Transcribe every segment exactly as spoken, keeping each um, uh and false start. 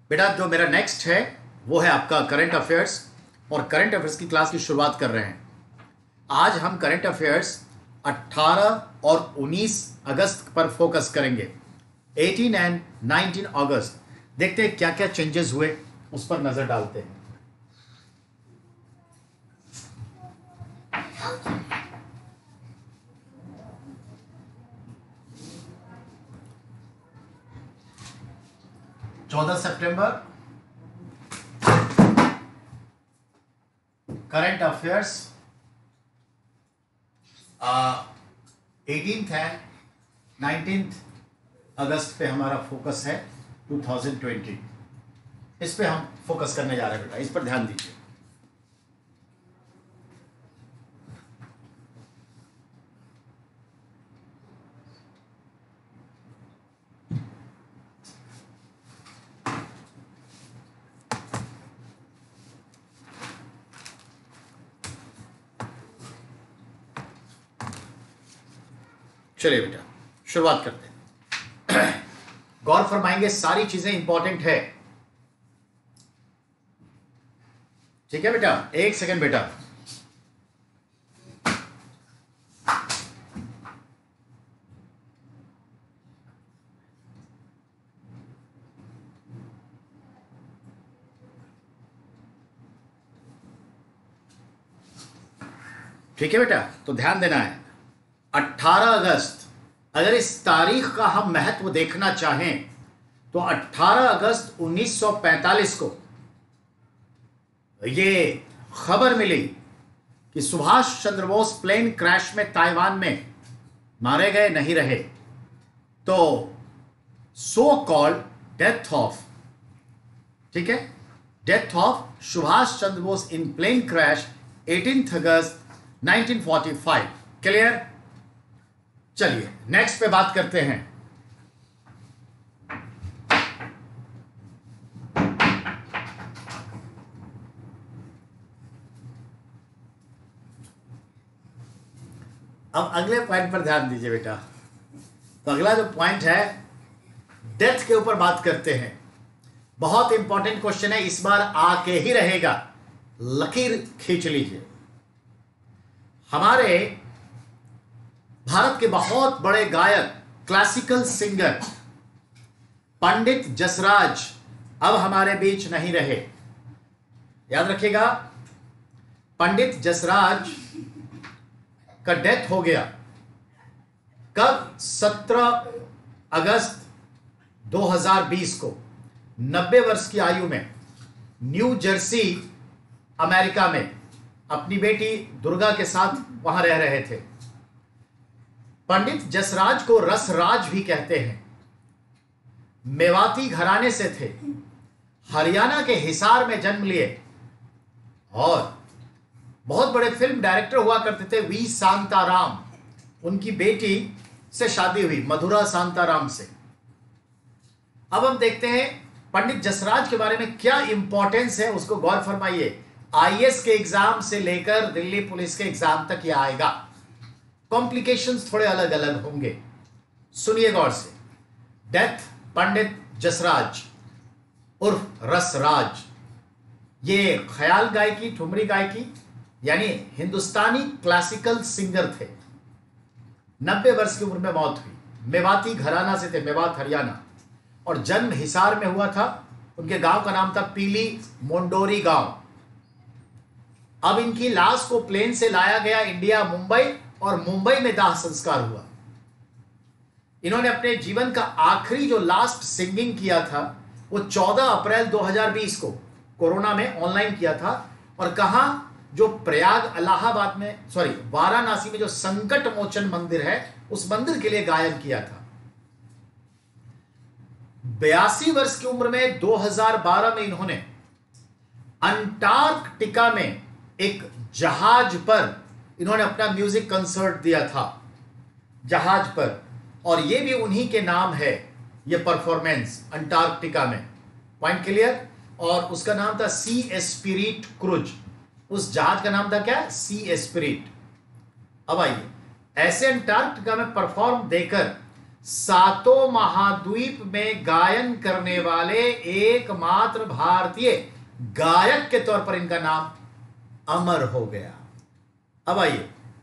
बेटा जो मेरा नेक्स्ट है वो है आपका करंट अफेयर्स, और करंट अफेयर्स की क्लास की शुरुआत कर रहे हैं। आज हम करंट अफेयर्स अठारह और उन्नीस अगस्त पर फोकस करेंगे। अठारह एंड उन्नीस अगस्त देखते हैं क्या क्या चेंजेस हुए, उस पर नजर डालते हैं। चौदह सितंबर current affairs, eighteenth and nineteenth August पे हमारा फोकस है दो हज़ार बीस। इस पे हम फोकस करने जा रहे हैं बेटा, इस पर ध्यान दीजिए। चलिए बेटा शुरुआत करते हैं। गौर फरमाएंगे, सारी चीजें इंपॉर्टेंट है। ठीक है बेटा, एक सेकंड बेटा। ठीक है बेटा, तो ध्यान देना है। अठारह अगस्त, अगर इस तारीख का हम महत्व देखना चाहें तो अठारह अगस्त उन्नीस सौ पैंतालीस को यह खबर मिली कि सुभाष चंद्र बोस प्लेन क्रैश में ताइवान में मारे गए, नहीं रहे। तो सो कॉल्ड डेथ ऑफ, ठीक है, death of Subhash Chandra Bose in plane crash अठारह August nineteen forty five. Clear? चलिए नेक्स्ट पे बात करते हैं। अब अगले पॉइंट पर ध्यान दीजिए बेटा। तो अगला जो पॉइंट है, डेथ के ऊपर बात करते हैं। बहुत इंपॉर्टेंट क्वेश्चन है, इस बार आके ही रहेगा, लकीर खींच लीजिए। हमारे भारत के बहुत बड़े गायक, क्लासिकल सिंगर पंडित जसराज अब हमारे बीच नहीं रहे। याद रखिएगा, पंडित जसराज का डेथ हो गया। कब? सत्रह अगस्त दो हज़ार बीस को, नब्बे वर्ष की आयु में, न्यू जर्सी अमेरिका में अपनी बेटी दुर्गा के साथ वहां रह रहे थे। पंडित जसराज को रसराज भी कहते हैं। मेवाती घराने से थे, हरियाणा के हिसार में जन्म लिए, और बहुत बड़े फिल्म डायरेक्टर हुआ करते थे। वी शांताराम, उनकी बेटी से शादी हुई, मधुरा शांताराम से। अब हम देखते हैं पंडित जसराज के बारे में क्या इंपॉर्टेंस है, उसको गौर फरमाइए। आईएएस के एग्जाम से लेकर दिल्ली पुलिस के एग्जाम तक यह आएगा। कॉम्प्लिकेशंस थोड़े अलग अलग होंगे, सुनिए गौर से। डेथ पंडित जसराज उर्फ रसराज, ये ख्याल गायकी, ठुमरी गायकी यानी हिंदुस्तानी क्लासिकल सिंगर थे। नब्बे वर्ष की उम्र में मौत हुई। मेवाती घराना से थे, मेवात हरियाणा, और जन्म हिसार में हुआ था। उनके गांव का नाम था पीली मोंडोरी गांव। अब इनकी लाश को प्लेन से लाया गया इंडिया, मुंबई, और मुंबई में दाह संस्कार हुआ। इन्होंने अपने जीवन का आखिरी जो लास्ट सिंगिंग किया था वो चौदह अप्रैल दो हज़ार बीस को कोरोना में ऑनलाइन किया था। और कहां? जो प्रयाग इलाहाबाद में, सॉरी वाराणसी में जो संकट मोचन मंदिर है, उस मंदिर के लिए गायन किया था। बयासी वर्ष की उम्र में दो हज़ार बारह में इन्होंने अंटार्कटिका में एक जहाज पर इन्होंने अपना म्यूजिक कंसर्ट दिया था, जहाज पर, और यह भी उन्हीं के नाम है, यह परफॉर्मेंस अंटार्कटिका में। Point clear? और उसका नाम था सी एस्पिरिट क्रूज। उस जहाज का नाम था क्या? Sea spirit. अब आइए, ऐसे अंटार्कटिका में परफॉर्म देकर सातों महाद्वीप में गायन करने वाले एकमात्र भारतीय गायक के तौर पर इनका नाम अमर हो गया। अब आइए,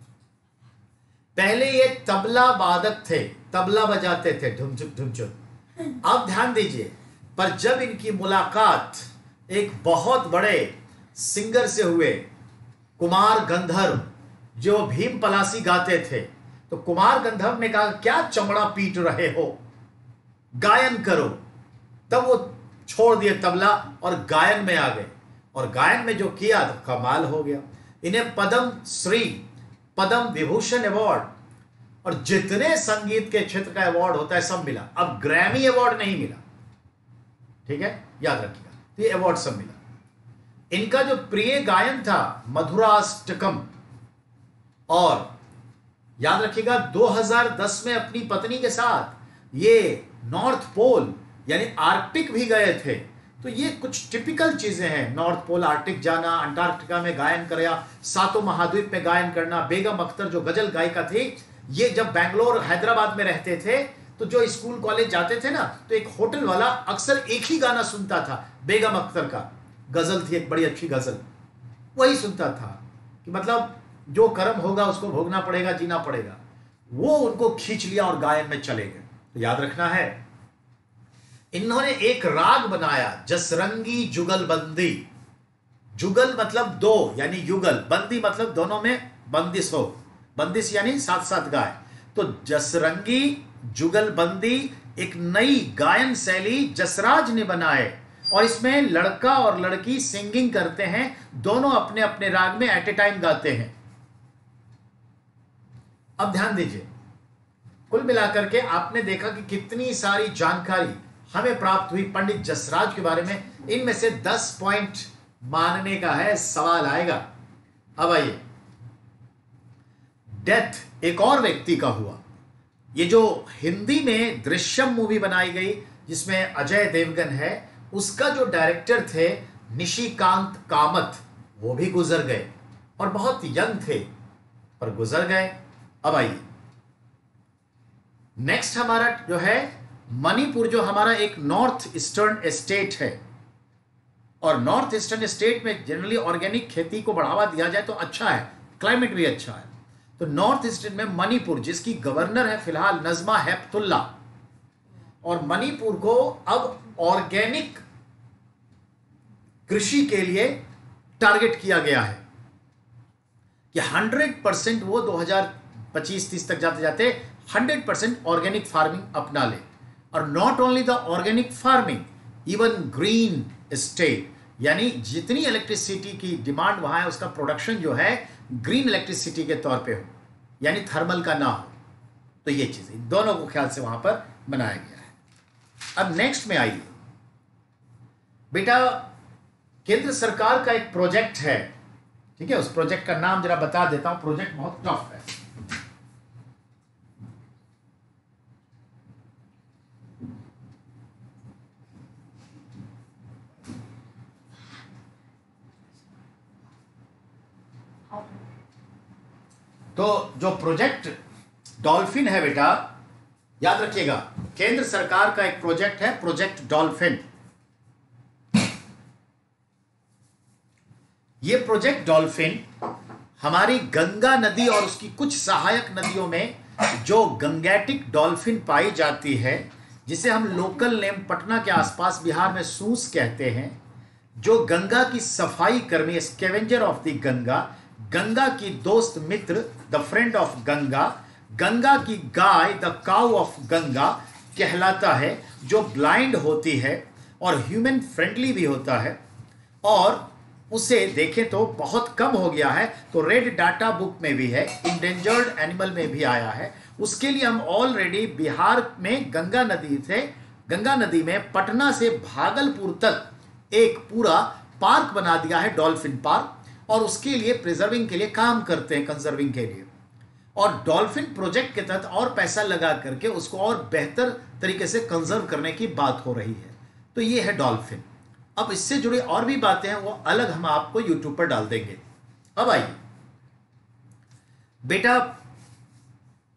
पहले ये तबला वादक थे, तबला बजाते थे ढुमचुक ढुमचुक। अब ध्यान दीजिए, पर जब इनकी मुलाकात एक बहुत बड़े सिंगर से हुए, कुमार गंधर्व, जो भीम पलासी गाते थे, तो कुमार गंधर्व ने कहा क्या चमड़ा पीट रहे हो, गायन करो। तब वो छोड़ दिए तबला और गायन में आ गए, और गायन में जो किया तो कमाल हो गया। इन्हें पद्म श्री, पद्म विभूषण अवार्ड और जितने संगीत के क्षेत्र का अवार्ड होता है सब मिला। अब ग्रैमी अवार्ड नहीं मिला, ठीक है, याद रखिएगा, तो ये अवार्ड सब मिला। इनका जो प्रिय गायन था मधुराष्टकम, और याद रखिएगा दो हज़ार दस में अपनी पत्नी के साथ ये नॉर्थ पोल यानी आर्कटिक भी गए थे। तो ये कुछ टिपिकल चीजें हैं, नॉर्थ पोल, आर्कटिक जाना, अंटार्कटिका में गायन करना, सातों महाद्वीप में गायन करना। बेगम अख्तर जो गजल गायिका थी, ये जब बैंगलोर हैदराबाद में रहते थे तो जो स्कूल कॉलेज जाते थे ना, तो एक होटल वाला अक्सर एक ही गाना सुनता था, बेगम अख्तर का गजल थी, एक बड़ी अच्छी गजल, वही सुनता था कि मतलब जो कर्म होगा उसको भोगना पड़ेगा, जीना पड़ेगा। वो उनको खींच लिया और गायन में चले गए। तो याद रखना है, इन्होंने एक राग बनाया जसरंगी जुगलबंदी। जुगल मतलब दो यानी युगल, बंदी मतलब दोनों में बंदिश हो, बंदिश यानी साथ साथ गाय। तो जसरंगी जुगलबंदी एक नई गायन शैली जसराज ने बनाए, और इसमें लड़का और लड़की सिंगिंग करते हैं, दोनों अपने अपने राग में एट ए टाइम गाते हैं। अब ध्यान दीजिए, कुल मिलाकर के आपने देखा कि कितनी सारी जानकारी हमें प्राप्त हुई पंडित जसराज के बारे में। इनमें से दस पॉइंट मानने का है, सवाल आएगा। अब आइए, डेथ एक और व्यक्ति का हुआ। ये जो हिंदी में दृश्यम मूवी बनाई गई जिसमें अजय देवगन है, उसका जो डायरेक्टर थे निशिकांत कामत, वो भी गुजर गए, और बहुत यंग थे पर गुजर गए। अब आइए, नेक्स्ट हमारा जो है मणिपुर, जो हमारा एक नॉर्थ ईस्टर्न स्टेट है, और नॉर्थ ईस्टर्न स्टेट में जनरली ऑर्गेनिक खेती को बढ़ावा दिया जाए तो अच्छा है, क्लाइमेट भी अच्छा है। तो नॉर्थ ईस्टर्न में मणिपुर, जिसकी गवर्नर है फिलहाल नजमा हेपतुल्ला, और मणिपुर को अब ऑर्गेनिक कृषि के लिए टारगेट किया गया है कि हंड्रेड परसेंट वो दो हज़ार पच्चीस तीस तक जाते जाते हंड्रेड परसेंट ऑर्गेनिक फार्मिंग अपना ले। और not only the organic farming, even green state, यानी जितनी इलेक्ट्रिसिटी की डिमांड वहां है उसका प्रोडक्शन जो है ग्रीन इलेक्ट्रिसिटी के तौर पे हो, यानी थर्मल का ना हो। तो ये चीजें दोनों को ख्याल से वहां पर बनाया गया है। अब नेक्स्ट में आइए बेटा, केंद्र सरकार का एक प्रोजेक्ट है, ठीक है, उस प्रोजेक्ट का नाम जरा बता देता हूं, प्रोजेक्ट बहुत टफ है। तो जो प्रोजेक्ट डॉल्फिन है बेटा, याद रखिएगा, केंद्र सरकार का एक प्रोजेक्ट है, प्रोजेक्ट डॉल्फिन। ये प्रोजेक्ट डॉल्फिन हमारी गंगा नदी और उसकी कुछ सहायक नदियों में जो गंगैटिक डॉल्फिन पाई जाती है, जिसे हम लोकल नेम पटना के आसपास बिहार में सूस कहते हैं, जो गंगा की सफाई कर्मी, scavenger of the Ganga, Ganga की दोस्त मित्र, the friend of Ganga, Ganga की गाय, द काउ ऑफ गंगा कहलाता है, जो ब्लाइंड होती है और ह्यूमन फ्रेंडली भी होता है, और उसे देखें तो बहुत कम हो गया है, तो रेड डाटा बुक में भी है, इंडेंजर्ड एनिमल में भी आया है। उसके लिए हम ऑलरेडी बिहार में गंगा नदी से, गंगा नदी में पटना से भागलपुर तक एक पूरा पार्क बना दिया है, डॉल्फिन पार्क, और उसके लिए प्रिजर्विंग के लिए काम करते हैं, कंजर्विंग के लिए। और डॉल्फिन प्रोजेक्ट के तहत और पैसा लगा करके उसको और बेहतर तरीके से कंजर्व करने की बात हो रही है। तो ये है डॉल्फिन। अब इससे जुड़ी और भी बातें हैं, वो अलग हम आपको यूट्यूब पर डाल देंगे। अब आइए बेटा,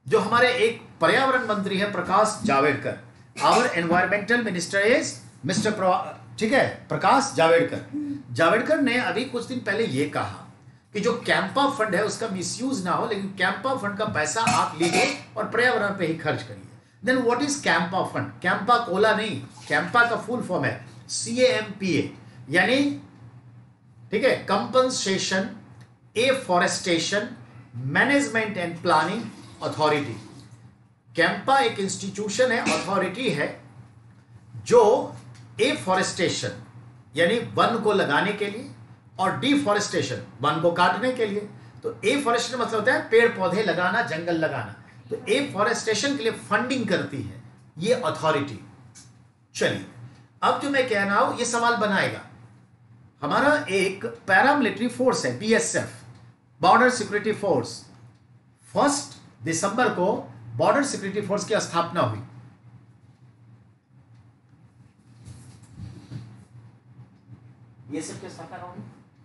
जो हमारे एक पर्यावरण मंत्री है Prakash Javadekar, our environmental minister is mister, ठीक है, प्रकाश जावड़ेकर। जावड़ेकर ने अभी कुछ दिन पहले ये कहा कि जो कैंपा फंड है उसका मिसयूज ना हो, लेकिन कैंपा फंड का पैसा आप लीजिए और पर्यावरण पे ही खर्च करिए। Then what is CAMPA fund? CAMPA cola नहीं, कैंपा का फुल फॉर्म है सी ए एम पी ए, यानी ठीक है, compensation afforestation management and planning authority. CAMPA एक इंस्टीट्यूशन है, अथॉरिटी है, जो एफॉरेस्टेशन यानी वन को लगाने के लिए और डिफॉरेस्टेशन वन को काटने के लिए, तो एफॉरेस्टेशन मतलब होता है पेड़ पौधे लगाना, जंगल लगाना, तो एफॉरेस्टेशन के लिए फंडिंग करती है ये अथॉरिटी। चलिए अब जो मैं कह रहा हूं ये सवाल बनाएगा, हमारा एक पैरामिलिट्री फोर्स है B S F, border security force. First दिसंबर को बॉर्डर सिक्योरिटी फोर्स की स्थापना हुई। ये सब क्या स्थापना होगी?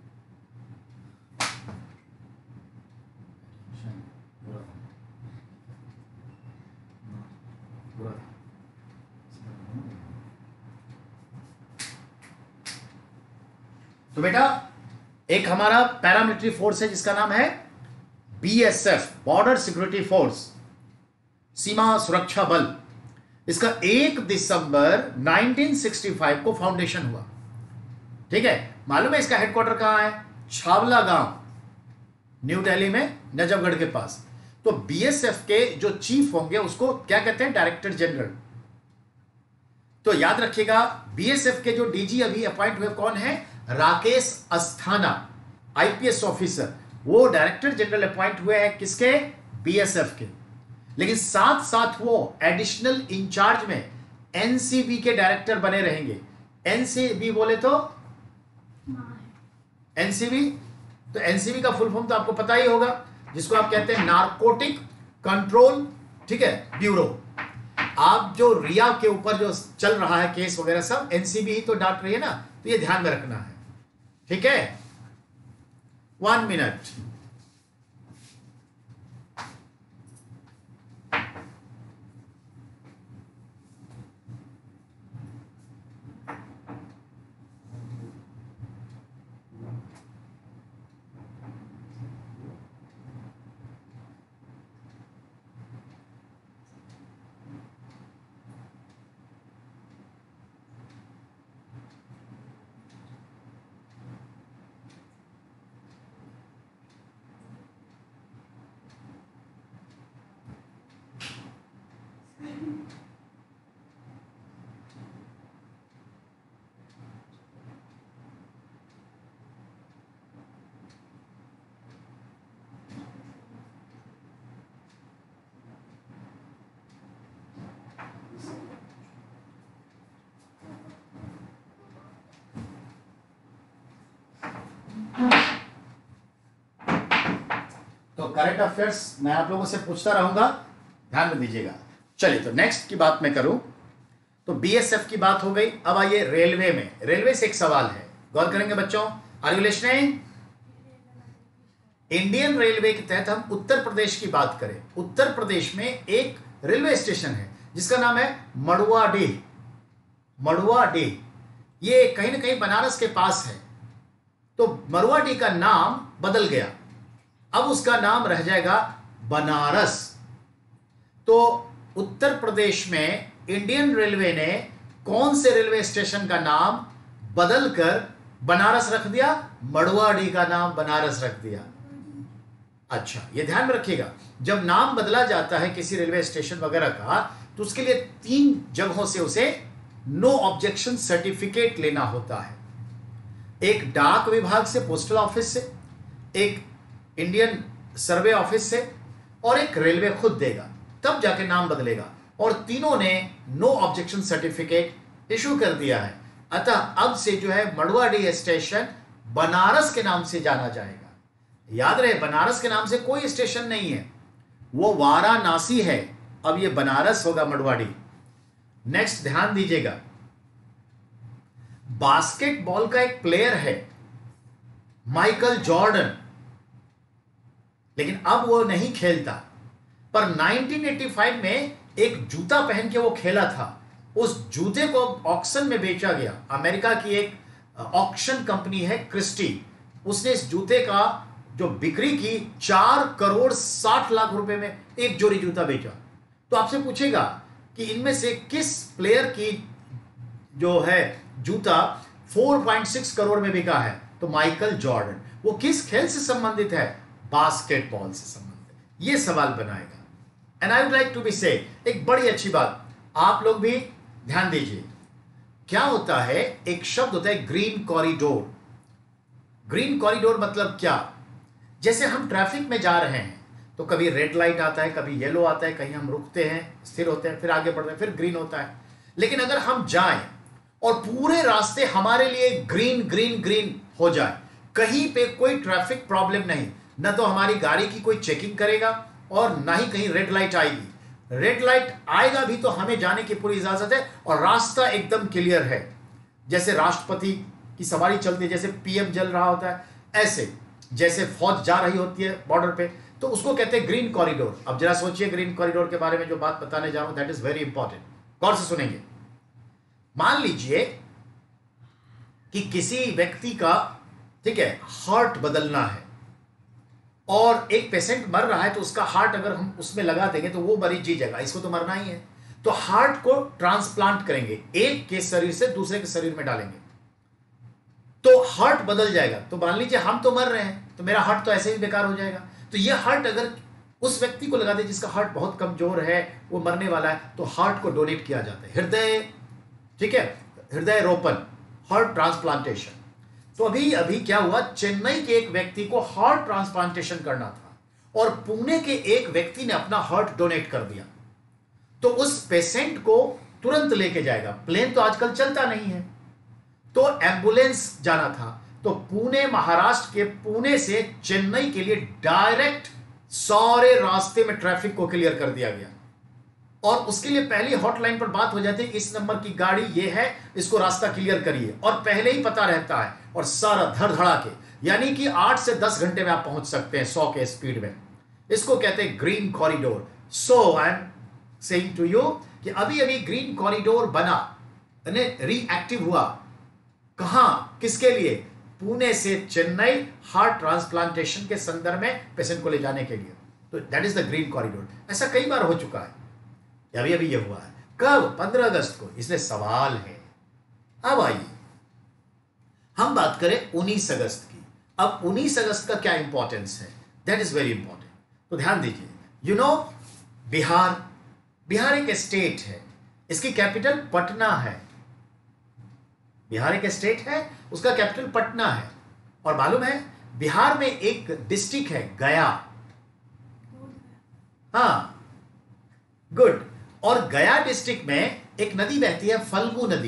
तो बेटा एक हमारा पैरामिलिट्री फोर्स है जिसका नाम है B S F, border security force, सीमा सुरक्षा बल। इसका एक दिसंबर उन्नीस सौ पैंसठ को फाउंडेशन हुआ। ठीक है, मालूम है इसका हेडक्वार्टर कहां है? छावला गांव, न्यू दिल्ली में, नजफगढ़ के पास। तो बी एस एफ के जो चीफ होंगे उसको क्या कहते हैं? Director general. तो याद रखिएगा बी एस एफ के जो डी जी अभी अपॉइंट हुए कौन है? Rakesh Asthana, I P S officer, वो डायरेक्टर जनरल अपॉइंट हुए हैं किसके? बी एस एफ के। लेकिन साथ साथ वो एडिशनल इंचार्ज में एन सी बी के डायरेक्टर बने रहेंगे। एन सी बी बोले तो एन सी बी, तो एन सी बी का फुल फॉर्म तो आपको पता ही होगा, जिसको आप कहते हैं नारकोटिक कंट्रोल, ठीक है, ब्यूरो। आप जो रिया के ऊपर जो चल रहा है केस वगैरह सब एन सी बी ही तो डांट रही है ना, तो ये ध्यान में रखना है। ठीक है, वन मिनट। तो करंट अफेयर्स मैं आप लोगों से पूछता रहूंगा, ध्यान में दीजिएगा। चलिए तो नेक्स्ट की बात मैं करूं तो बी एस एफ की बात हो गई। अब आइए रेलवे में, रेलवे से एक सवाल है, गौर करेंगे बच्चों। Are you listening? Indian railway के तहत हम उत्तर प्रदेश की बात करें, उत्तर प्रदेश में एक रेलवे स्टेशन है जिसका नाम है मड़ुआडीह। मड़ुआडीह ये कहीं ना कहीं बनारस के पास है। तो मड़ुआडीह का नाम बदल गया, अब उसका नाम रह जाएगा बनारस। तो उत्तर प्रदेश में इंडियन रेलवे ने कौन से रेलवे स्टेशन का नाम बदलकर बनारस रख दिया? मड़ुआडीह का नाम बनारस रख दिया। अच्छा, ये ध्यान में रखिएगा, जब नाम बदला जाता है किसी रेलवे स्टेशन वगैरह का, तो उसके लिए तीन जगहों से उसे नो ऑब्जेक्शन सर्टिफिकेट लेना होता है। एक डाक विभाग से, पोस्टल ऑफिस से, एक इंडियन सर्वे ऑफिस से, और एक रेलवे खुद देगा, तब जाके नाम बदलेगा। और तीनों ने नो ऑब्जेक्शन सर्टिफिकेट इशू कर दिया है। अतः अब से जो है मड़ुआडीह स्टेशन बनारस के नाम से जाना जाएगा। याद रहे, बनारस के नाम से कोई स्टेशन नहीं है, वो वाराणसी है, अब ये बनारस होगा मड़ुआडीह। नेक्स्ट ध्यान दीजिएगा, बास्केटबॉल का एक प्लेयर है माइकल जॉर्डन, लेकिन अब वो नहीं खेलता, पर नाइनटीन एटी फाइव में एक जूता पहन के वो खेला था, उस जूते को ऑक्शन में बेचा गया। अमेरिका की एक ऑक्शन कंपनी है क्रिस्टी, उसने इस जूते का जो बिक्री की चार करोड़ साठ लाख रुपए में एक जोड़ी जूता बेचा। तो आपसे पूछेगा कि इनमें से किस प्लेयर की जो है जूता चार पॉइंट छह करोड़ में बिका है, तो माइकल जॉर्डन। वो किस खेल से संबंधित है? बास्केटबॉल से संबंधित। ये सवाल बनाएगा। And I would like to be say, एक बड़ी अच्छी बात आप लोग भी ध्यान दीजिए। क्या होता है, एक शब्द होता है ग्रीन कॉरिडोर। ग्रीन कॉरिडोर मतलब क्या? जैसे हम ट्रैफिक में जा रहे हैं तो कभी रेड लाइट आता है, कभी येलो आता है, कहीं हम रुकते हैं, स्थिर होते हैं, फिर आगे बढ़ते हैं, फिर ग्रीन होता है। लेकिन अगर हम जाएं और पूरे रास्ते हमारे लिए ग्रीन ग्रीन ग्रीन हो जाए, कहीं पे कोई ट्रैफिक प्रॉब्लम नहीं, ना तो हमारी गाड़ी की कोई चेकिंग करेगा और ना ही कहीं रेड लाइट आएगी। रेड लाइट आएगा भी तो हमें जाने की पूरी इजाजत है और रास्ता एकदम क्लियर है। जैसे राष्ट्रपति की सवारी चलती है, जैसे पीएम चल रहा होता है, ऐसे जैसे फौज जा रही होती है बॉर्डर पे, तो उसको कहते हैं ग्रीन कॉरिडोर। अब जरा सोचिए, ग्रीन कॉरिडोर के बारे में जो बात बताने जा रहा हूं, दैट इज वेरी इंपॉर्टेंट, गौर से सुनेंगे। मान लीजिए कि किसी व्यक्ति का, ठीक है, हार्ट बदलना है और एक पेशेंट मर रहा है, तो उसका हार्ट अगर हम उसमें लगा देंगे तो वो मरीज जी जाएगा, इसको तो मरना ही है। तो हार्ट को ट्रांसप्लांट करेंगे, एक के शरीर से दूसरे के शरीर में डालेंगे तो हार्ट बदल जाएगा। तो मान लीजिए हम तो मर रहे हैं, तो मेरा हार्ट तो ऐसे ही बेकार हो जाएगा। तो ये हार्ट अगर उस व्यक्ति को लगा दे जिसका हार्ट बहुत कमजोर है, वो मरने वाला है, तो हार्ट को डोनेट किया जाता है, हृदय, ठीक है, हृदय रोपण, हार्ट ट्रांसप्लांटेशन। तो अभी अभी क्या हुआ, चेन्नई के एक व्यक्ति को हार्ट ट्रांसप्लांटेशन करना था और पुणे के एक व्यक्ति ने अपना हार्ट डोनेट कर दिया। तो उस पेशेंट को तुरंत लेके जाएगा, प्लेन तो आजकल चलता नहीं है, तो एम्बुलेंस जाना था। तो पुणे, महाराष्ट्र के पुणे से चेन्नई के लिए डायरेक्ट सारे रास्ते में ट्रैफिक को क्लियर कर दिया गया और उसके लिए पहली हॉटलाइन पर बात हो जाती है, इस नंबर की गाड़ी ये है, इसको रास्ता क्लियर करिए, और पहले ही पता रहता है और सारा धड़ धड़ा के, यानी कि आठ से दस घंटे में आप पहुंच सकते हैं सौ के स्पीड में। इसको कहते हैं green corridor. So I am saying to you कि अभी अभी ग्रीन कॉरिडोर बना, रीएक्टिव हुआ। कहां, किसके लिए? पुणे से चेन्नई, हार्ट ट्रांसप्लांटेशन के संदर्भ में पेशेंट को ले जाने के लिए। तो that is the green corridor. ऐसा कई बार हो चुका है, अभी अभी ये हुआ है। कब? पंद्रह अगस्त को। इसलिए सवाल है, अब आइए हम बात करें उन्नीस अगस्त की। अब उन्नीस अगस्त का क्या इंपॉर्टेंस है, दैट इज वेरी इंपॉर्टेंट। तो ध्यान दीजिए, यू नो बिहार, बिहार एक स्टेट है, इसकी कैपिटल पटना है। बिहार एक स्टेट है, उसका कैपिटल पटना है। और मालूम है बिहार में एक डिस्ट्रिक्ट है गया, हाँ गुड। और गया डिस्ट्रिक्ट में एक नदी बहती है, फल्गु नदी।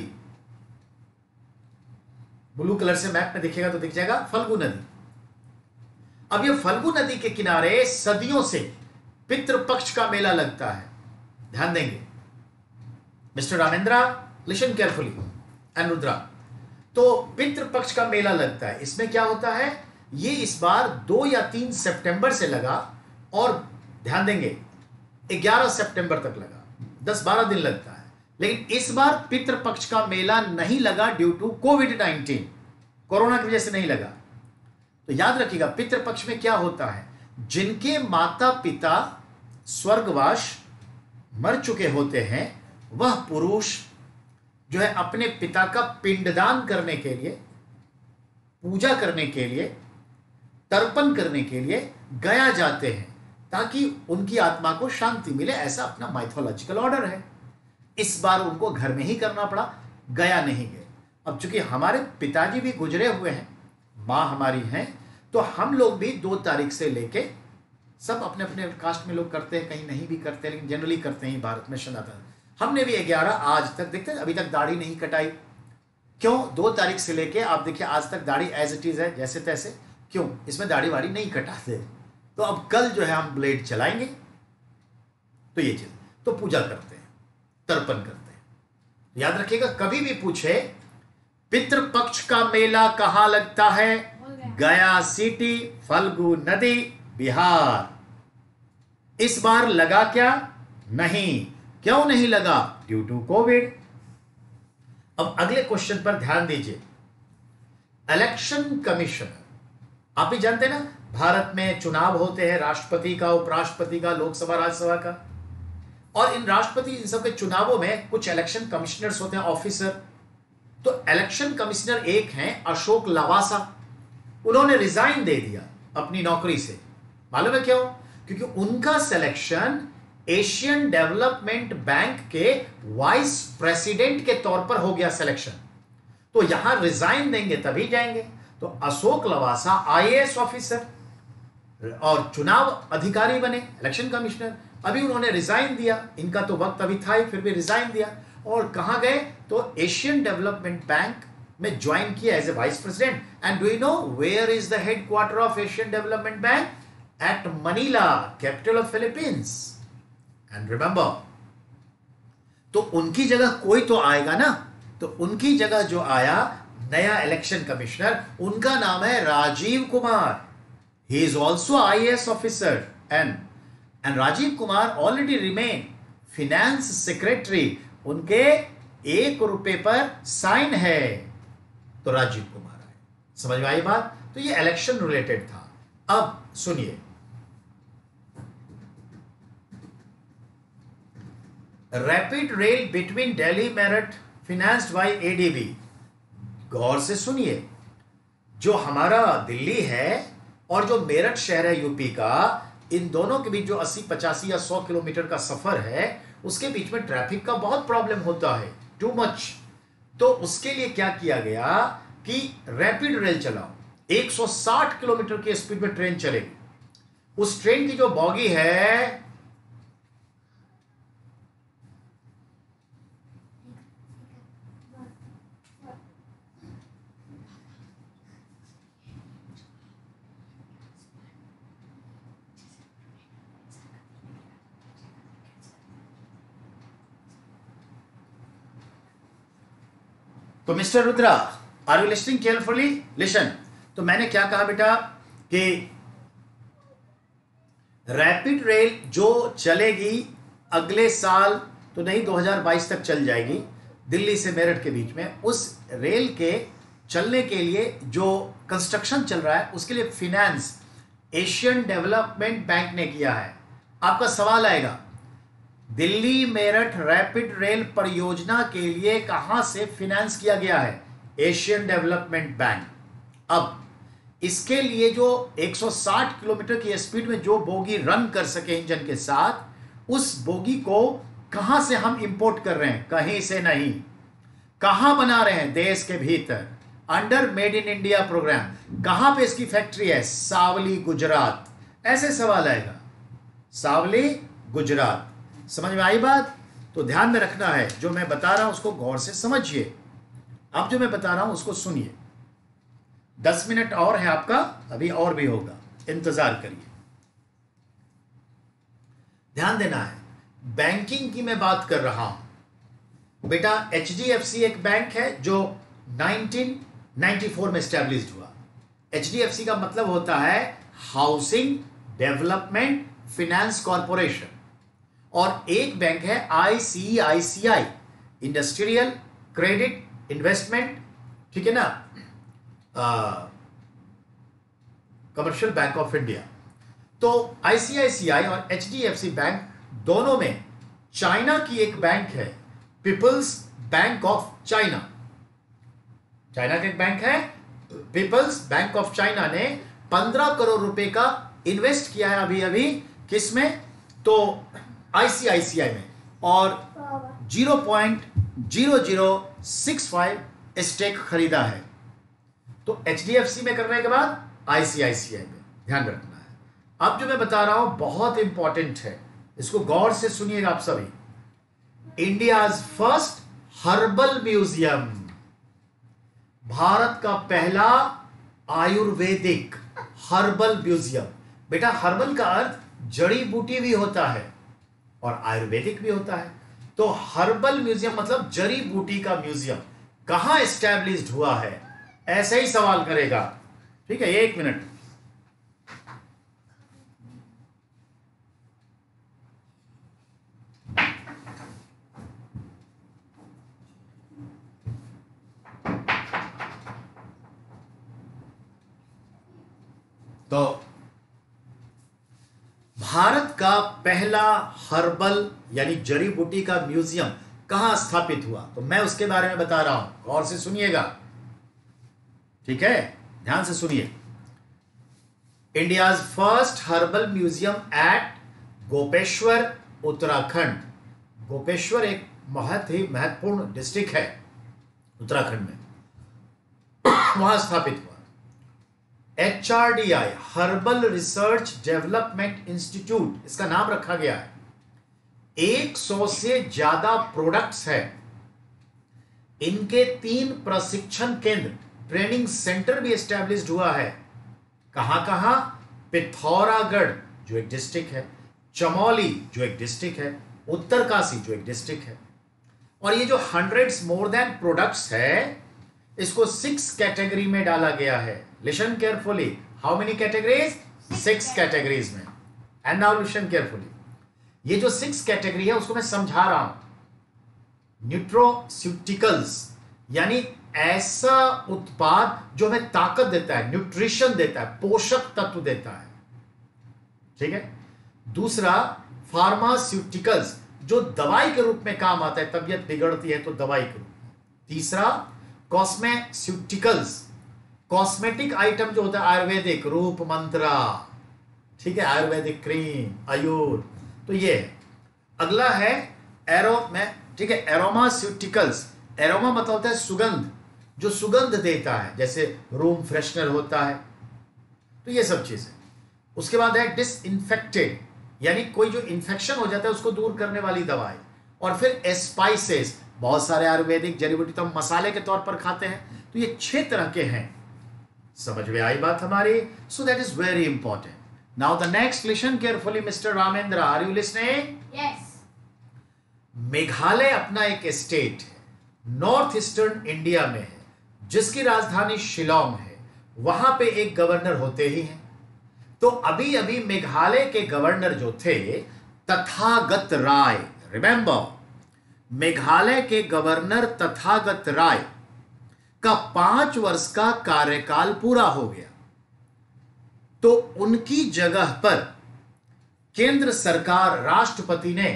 ब्लू कलर से मैप में दिखेगा तो दिख जाएगा फल्गु नदी। अब ये फल्गु नदी के किनारे सदियों से पितृपक्ष का मेला लगता है। ध्यान देंगे mister Ramendra, listen carefully, and Rudra. तो पितृपक्ष का मेला लगता है। इसमें क्या होता है, ये इस बार दो या तीन सितंबर से लगा और ध्यान देंगे ग्यारह सितंबर तक लगा, दस बारह दिन लगता है। लेकिन इस बार पितृपक्ष का मेला नहीं लगा due to covid nineteen, corona की वजह से नहीं लगा। तो याद रखिएगा पितृपक्ष में क्या होता है, जिनके माता पिता स्वर्गवास मर चुके होते हैं, वह पुरुष जो है अपने पिता का पिंडदान करने के लिए, पूजा करने के लिए, तर्पण करने के लिए गया जाते हैं ताकि उनकी आत्मा को शांति मिले। ऐसा अपना माइथोलॉजिकल ऑर्डर है। इस बार उनको घर में ही करना पड़ा, गया नहीं गए। अब चूंकि हमारे पिताजी भी गुजरे हुए हैं, माँ हमारी हैं, तो हम लोग भी दो तारीख से लेके, सब अपने अपने कास्ट में लोग करते हैं, कहीं नहीं भी करते, लेकिन जनरली करते हैं भारत में सनातन। हमने भी ग्यारह आज तक, देखते हैं अभी तक दाढ़ी नहीं कटाई। क्यों? दो तारीख से लेके आप देखिए आज तक दाढ़ी एज इट इज है, जैसे तैसे। क्यों? इसमें दाढ़ी वाड़ी नहीं कटाते। तो अब कल जो है हम ब्लेड चलाएंगे। तो ये चीज, तो पूजा करते हैं, तर्पण करते हैं। याद रखिएगा, कभी भी पूछे पितृपक्ष का मेला कहां लगता है, गया सिटी, फल्गु नदी, बिहार। इस बार लगा क्या? नहीं। क्यों नहीं लगा? Due to Covid. अब अगले क्वेश्चन पर ध्यान दीजिए। इलेक्शन कमिश्नर, आप भी जानते हैं ना, भारत में चुनाव होते हैं राष्ट्रपति का, उपराष्ट्रपति का, लोकसभा, राज्यसभा का, और इन राष्ट्रपति इन सब के चुनावों में कुछ इलेक्शन कमिश्नर्स होते हैं, ऑफिसर। तो इलेक्शन कमिश्नर एक हैं अशोक लवासा, उन्होंने रिजाइन दे दिया अपनी नौकरी से। मालूम है क्यों? क्योंकि उनका सिलेक्शन एशियन डेवलपमेंट बैंक के वाइस प्रेसिडेंट के तौर पर हो गया सिलेक्शन। तो यहां रिजाइन देंगे तभी जाएंगे। तो अशोक लवासा आईएएस ऑफिसर और चुनाव अधिकारी बने, इलेक्शन कमिश्नर। अभी उन्होंने रिजाइन दिया, इनका तो वक्त अभी था ही, फिर भी रिजाइन दिया। और कहां गए? तो एशियन डेवलपमेंट बैंक में ज्वाइन किया as a vice president. And do you know where is the headquarter of Asian development bank? At Manila, capital of Philippines. And remember, तो उनकी जगह कोई तो आएगा ना। तो उनकी जगह जो आया नया इलेक्शन कमिश्नर, उनका नाम है Rajiv Kumar. He is also IAS officer and and Rajiv Kumar already remain finance secretary. उनके एक रुपए पर साइन है। तो राजीव कुमार आए। समझ में आई बात? तो ये इलेक्शन रिलेटेड था। अब सुनिए, rapid rail between Delhi Meerut financed by ADB. गौर से सुनिए, जो हमारा दिल्ली है और जो मेरठ शहर है यूपी का, इन दोनों के बीच जो अस्सी पचासी या सौ किलोमीटर का सफर है, उसके बीच में ट्रैफिक का बहुत प्रॉब्लम होता है, टू मच। तो उसके लिए क्या किया गया कि रैपिड रेल चलाओ, एक सौ साठ किलोमीटर की स्पीड में ट्रेन चलेगी। उस ट्रेन की जो बॉगी है, तो mister Rudra, are you listening carefully? Listen. तो मैंने क्या कहा बेटा कि रैपिड रेल जो चलेगी अगले साल तो नहीं, दो हज़ार बाईस तक चल जाएगी दिल्ली से मेरठ के बीच में। उस रेल के चलने के लिए जो कंस्ट्रक्शन चल रहा है, उसके लिए फिनेंस एशियन डेवलपमेंट बैंक ने किया है। आपका सवाल आएगा, दिल्ली मेरठ रैपिड रेल परियोजना के लिए कहां से फिनेंस किया गया है? Asian development bank. अब इसके लिए जो एक सौ साठ किलोमीटर की स्पीड में जो बोगी रन कर सके इंजन के साथ, उस बोगी को कहां से हम इंपोर्ट कर रहे हैं? कहीं से नहीं। कहां बना रहे हैं? देश के भीतर, under made in India programme. कहां पे इसकी फैक्ट्री है? सावली, गुजरात। ऐसे सवाल आएगा, सावली, गुजरात। समझ में आई बात? तो ध्यान में रखना है, जो मैं बता रहा हूं उसको गौर से समझिए। अब जो मैं बता रहा हूं उसको सुनिए। दस मिनट और है आपका, अभी और भी होगा, इंतजार करिए। ध्यान देना है, बैंकिंग की मैं बात कर रहा हूं बेटा। एचडीएफसी एक बैंक है जो नाइनटीन नाइंटी फोर में एस्टैब्लिश्ड हुआ। एचडीएफसी का मतलब होता है हाउसिंग डेवलपमेंट फाइनेंस कॉर्पोरेशन। और एक बैंक है आईसीआईसीआई, इंडस्ट्रियल क्रेडिट इन्वेस्टमेंट, ठीक है ना, कमर्शियल बैंक ऑफ इंडिया। तो आईसीआईसीआई और एचडीएफसी बैंक दोनों में चाइना की एक बैंक है, people's bank of China. China का एक बैंक है, पीपल्स बैंक ऑफ चाइना ने पंद्रह करोड़ रुपए का इन्वेस्ट किया है अभी अभी। किस में? तो आईसीआईसीआई में, और zero point zero zero six five stake खरीदा है। तो एचडीएफसी में करने के बाद आईसीआईसीआई में, ध्यान रखना है। अब जो मैं बता रहा हूं बहुत इंपॉर्टेंट है, इसको गौर से सुनिएगा आप सभी। India's first herbal museum, Bharat का पहला आयुर्वेदिक हर्बल म्यूजियम। बेटा हर्बल का अर्थ जड़ी बूटी भी होता है और आयुर्वेदिक भी होता है। तो हर्बल म्यूजियम मतलब जड़ी बूटी का म्यूजियम। कहां एस्टैब्लिश्ड हुआ है? ऐसे ही सवाल करेगा, ठीक है। एक मिनट, तो भारत का पहला हर्बल यानी जड़ी बूटी का म्यूजियम कहां स्थापित हुआ, तो मैं उसके बारे में बता रहा हूं, गौर से सुनिएगा, ठीक है, ध्यान से सुनिए। India's first herbal museum at Gopeshwar, Uttarakhand. Gopeshwar एक बहुत ही महत्वपूर्ण डिस्ट्रिक्ट है उत्तराखंड में, वहां स्थापित हुआ। H R D I herbal research development institute इसका नाम रखा गया है। एक सौ से ज्यादा प्रोडक्ट्स है। इनके तीन प्रशिक्षण केंद्र, ट्रेनिंग सेंटर भी एस्टैब्लिश्ड हुआ है। कहां कहां? पिथौरागढ़ जो एक डिस्ट्रिक्ट है, चमोली जो एक डिस्ट्रिक्ट है, उत्तरकाशी जो एक डिस्ट्रिक्ट है। और ये जो हंड्रेड्स मोर देन प्रोडक्ट्स है, इसको सिक्स कैटेगरी में डाला गया है। Listen carefully, how many categories? Six categories में। एंड नाउ लिसन केयरफुली, ये जो सिक्स कैटेगरी है उसको मैं समझा रहा हूं। न्यूट्रोस्यूटिकल्स यानी ऐसा उत्पाद जो हमें ताकत देता है, न्यूट्रिशन देता है, पोषक तत्व देता है, ठीक है। दूसरा फार्मास्यूटिकल्स जो दवाई के रूप में काम आता है, तबीयत बिगड़ती है तो दवाई के रूप में। तीसरा कॉस्मेस्यूटिकल्स, कॉस्मेटिक आइटम जो होता है, आयुर्वेदिक, रूप मंत्रा, ठीक है, आयुर्वेदिक क्रीम, आयुर, तो ये अगला है एरो में, ठीक है, एरोमास्यूटिकल्स। एरोमा मतलब होता है सुगंध, जो सुगंध देता है, जैसे रूम फ्रेशनर होता है, तो ये सब चीजें। उसके बाद है डिसइंफेक्टेड यानी कोई जो इन्फेक्शन हो जाता है उसको दूर करने वाली दवाई। और फिर स्पाइसेस, बहुत सारे आयुर्वेदिक जड़ी बूटी तो हम मसाले के तौर पर खाते हैं, तो ये छह तरह के हैं। समझ में आई बात हमारी? So that is very important. Now the next, listen carefully mister Ramendra, are you listening? Yes. Meghalaya अपना एक स्टेट है, नॉर्थ ईस्टर्न इंडिया में है, जिसकी राजधानी शिलोंग है। वहां पे एक गवर्नर होते ही हैं। तो अभी अभी मेघालय के गवर्नर जो थे तथागत राय, रिमेंबर, मेघालय के गवर्नर तथागत राय का पांच वर्ष का कार्यकाल पूरा हो गया। तो उनकी जगह पर केंद्र सरकार, राष्ट्रपति ने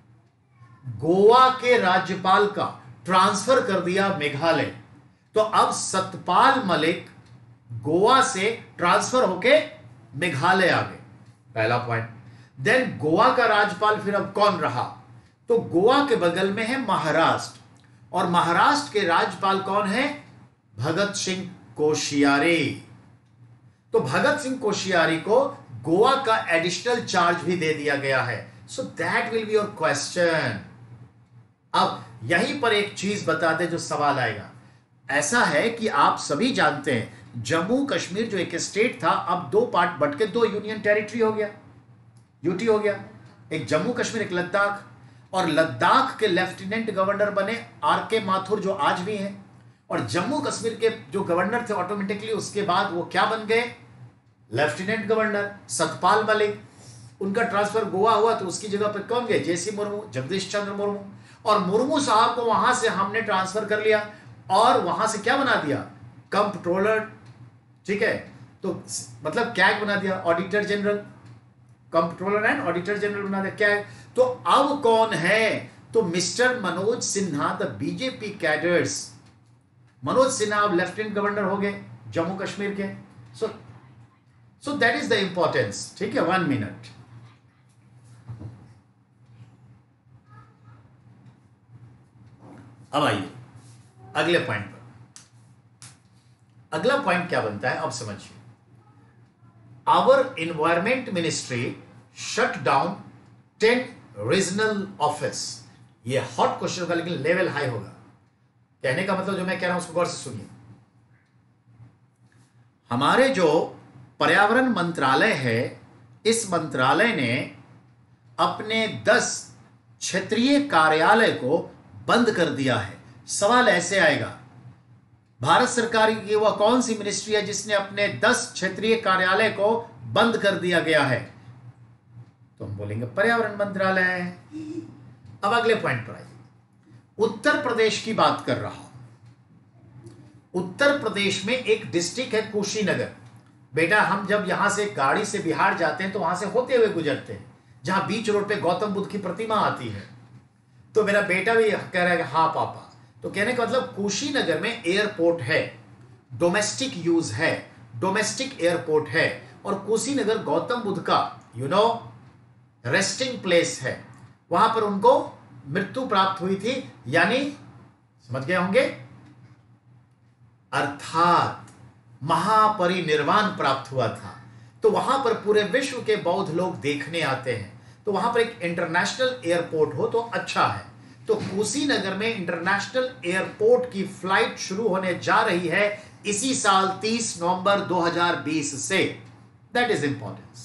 गोवा के राज्यपाल का ट्रांसफर कर दिया मेघालय। तो अब सतपाल मलिक गोवा से ट्रांसफर होके मेघालय आ गए, पहला पॉइंट। देन गोवा का राज्यपाल फिर अब कौन रहा? तो गोवा के बगल में है महाराष्ट्र, और महाराष्ट्र के राज्यपाल कौन है? भगत सिंह कोश्यारी। तो भगत सिंह कोश्यारी को गोवा का एडिशनल चार्ज भी दे दिया गया है। So that will be your question. अब यहीं पर एक चीज बता दे जो सवाल आएगा। ऐसा है कि आप सभी जानते हैं जम्मू कश्मीर जो एक स्टेट था, अब दो पार्ट बट के दो यूनियन टेरिटरी हो गया, यूटी हो गया। एक जम्मू कश्मीर, एक लद्दाख। और लद्दाख के लेफ्टिनेंट गवर्नर बने आर के माथुर, जो आज भी हैं। और जम्मू कश्मीर के जो गवर्नर थे ऑटोमेटिकली उसके बाद वो क्या बन गए? Lieutenant governor, Satpal Malik. उनका ट्रांसफर गोवा हुआ तो उसकी जगह पर कौन गए? जेसी मुर्मू, जगदीश चंद्र मुर्मू। और मुर्मू साहब को वहां से हमने ट्रांसफर कर लिया और वहां से क्या बना दिया? कंप्ट्रोलर, ठीक है। तो मतलब क्या बना दिया? Auditor general, comptroller and auditor general बना दिया। क्या है? तो अब कौन है? तो mister Manoj Sinha, the BJP cadres. Manoj Sinha अब लेफ्टिनेंट गवर्नर हो गए जम्मू कश्मीर के। So so that is the importance, ठीक है। One minute. अब आइए अगले पॉइंट पर। अगला पॉइंट क्या बनता है अब समझिए। Our environment ministry shut down ten regional office. ये हॉट क्वेश्चन होगा लेकिन लेवल हाई होगा। कहने का मतलब जो मैं कह रहा हूं उसको गौर से सुनिए। हमारे जो पर्यावरण मंत्रालय है, इस मंत्रालय ने अपने दस क्षेत्रीय कार्यालय को बंद कर दिया है। सवाल ऐसे आएगा, भारत सरकार की वह कौन सी मिनिस्ट्री है जिसने अपने दस क्षेत्रीय कार्यालय को बंद कर दिया गया है? तो हम बोलेंगे पर्यावरण मंत्रालय है। अब अगले पॉइंट पर आइए। उत्तर प्रदेश की बात कर रहा हूं। उत्तर प्रदेश में एक डिस्ट्रिक्ट है कुशीनगर। बेटा हम जब यहां से गाड़ी से बिहार जाते हैं तो वहां से होते हुए गुजरते हैं, जहां बीच रोड पे गौतम बुद्ध की प्रतिमा आती है। तो मेरा बेटा भी कह रहा है कि हाँ पापा। तो कहने का मतलब कुशीनगर में एयरपोर्ट है, डोमेस्टिक यूज है, डोमेस्टिक एयरपोर्ट है, और कुशीनगर गौतम बुद्ध का यू नो रेस्टिंग प्लेस है। वहां पर उनको मृत्यु प्राप्त हुई थी, यानी समझ गए होंगे, अर्थात महापरिनिर्वाण प्राप्त हुआ था। तो वहां पर पूरे विश्व के बौद्ध लोग देखने आते हैं, तो वहां पर एक इंटरनेशनल एयरपोर्ट हो तो अच्छा है। तो कुशीनगर में इंटरनेशनल एयरपोर्ट की फ्लाइट शुरू होने जा रही है इसी साल तीस नवंबर दो हज़ार बीस से। That is importance.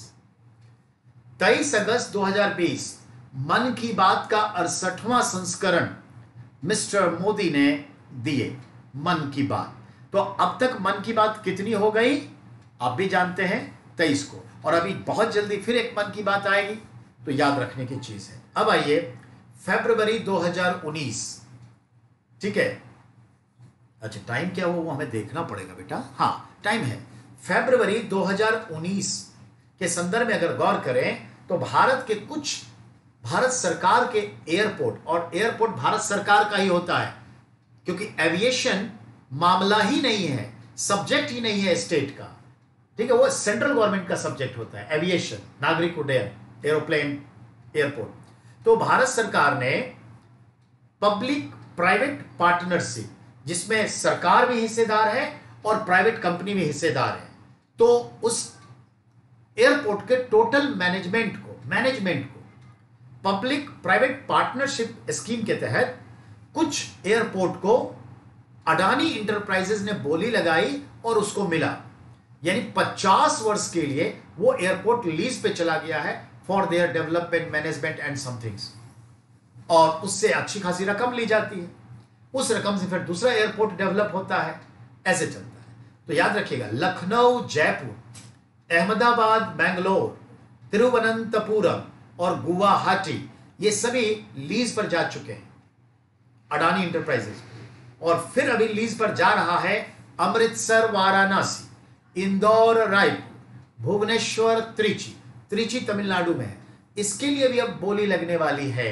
तेईस अगस्त दो हज़ार बीस मन की बात का अड़सठवां संस्करण मिस्टर मोदी ने दिए। मन की बात, तो अब तक मन की बात कितनी हो गई आप भी जानते हैं, तेईस को, और अभी बहुत जल्दी फिर एक मन की बात आएगी, तो याद रखने की चीज है। अब आइए फरवरी दो हज़ार उन्नीस, ठीक है। अच्छा टाइम क्या हुआ वो हमें देखना पड़ेगा बेटा। हाँ टाइम है फरवरी दो हज़ार उन्नीस के संदर्भ में अगर गौर करें तो भारत के कुछ भारत सरकार के एयरपोर्ट, और एयरपोर्ट भारत सरकार का ही होता है क्योंकि एविएशन मामला ही नहीं है, सब्जेक्ट ही नहीं है स्टेट का, ठीक है, वो सेंट्रल गवर्नमेंट का सब्जेक्ट होता है एविएशन, नागरिक उड्डयन, एरोप्लेन, एयरपोर्ट। तो भारत सरकार ने पब्लिक प्राइवेट पार्टनरशिप, जिसमें सरकार भी हिस्सेदार है और प्राइवेट कंपनी भी हिस्सेदार है, तो उस एयरपोर्ट के टोटल मैनेजमेंट को मैनेजमेंट को पब्लिक प्राइवेट पार्टनरशिप स्कीम के तहत कुछ एयरपोर्ट को अडानी इंटरप्राइजेज ने बोली लगाई और उसको मिला, यानी पचास वर्ष के लिए वो एयरपोर्ट लीज पे चला गया है for their development, management and somethings, और उससे अच्छी खासी रकम ली जाती है। उस रकम से फिर दूसरा एयरपोर्ट डेवलप होता है, ऐसे चलता है। तो याद रखिएगा, लखनऊ, जयपुर, अहमदाबाद, बेंगलोर, तिरुवनंतपुरम और गुवाहाटी, ये सभी लीज पर जा चुके हैं अडानी इंटरप्राइजेज, और फिर अभी लीज पर जा रहा है अमृतसर, वाराणसी, इंदौर, रायपुर, भुवनेश्वर, त्रिची, त्रिची तमिलनाडु में है। इसके लिए भी अब बोली लगने वाली है।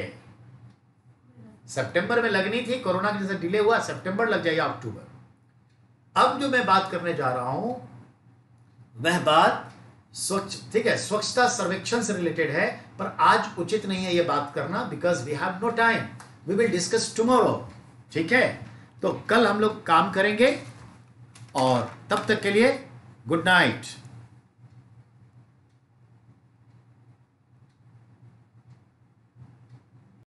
सितंबर में लगनी थी, कोरोना की वजह से डिले हुआ, सितंबर लग जाएगा, अक्टूबर। अब जो मैं बात करने जा रहा हूं वह बात स्वच्छ, ठीक है, स्वच्छता सर्वेक्षण से रिलेटेड है, पर आज उचित नहीं है यह बात करना, because we have no time, we will discuss tomorrow, ठीक है। तो कल हम लोग काम करेंगे, और तब तक के लिए गुड नाइट।